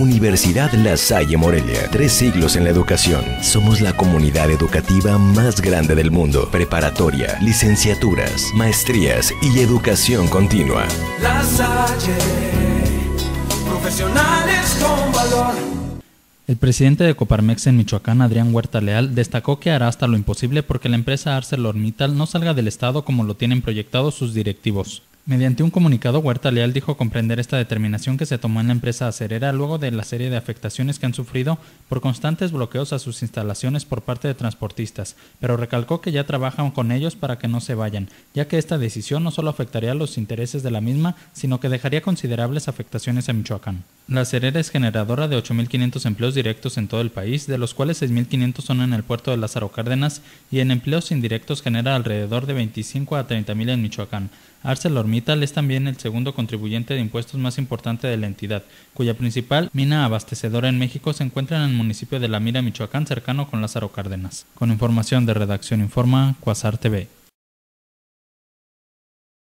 Universidad La Salle Morelia, 3 siglos en la educación. Somos la comunidad educativa más grande del mundo. Preparatoria, licenciaturas, maestrías y educación continua. La Salle, profesionales con valor. El presidente de Coparmex en Michoacán, Adrián Huerta Leal, destacó que hará hasta lo imposible porque la empresa ArcelorMittal no salga del estado como lo tienen proyectado sus directivos. Mediante un comunicado, Huerta Leal dijo comprender esta determinación que se tomó en la empresa acerera luego de la serie de afectaciones que han sufrido por constantes bloqueos a sus instalaciones por parte de transportistas, pero recalcó que ya trabajan con ellos para que no se vayan, ya que esta decisión no solo afectaría los intereses de la misma, sino que dejaría considerables afectaciones a Michoacán. La acerera es generadora de 8.500 empleos directos en todo el país, de los cuales 6.500 son en el puerto de Lázaro Cárdenas, y en empleos indirectos genera alrededor de 25 a 30.000 en Michoacán. ArcelorMittal es también el segundo contribuyente de impuestos más importante de la entidad, cuya principal mina abastecedora en México se encuentra en el municipio de La Mira, Michoacán, cercano con Lázaro Cárdenas. Con información de Redacción Informa, Cuasar TV.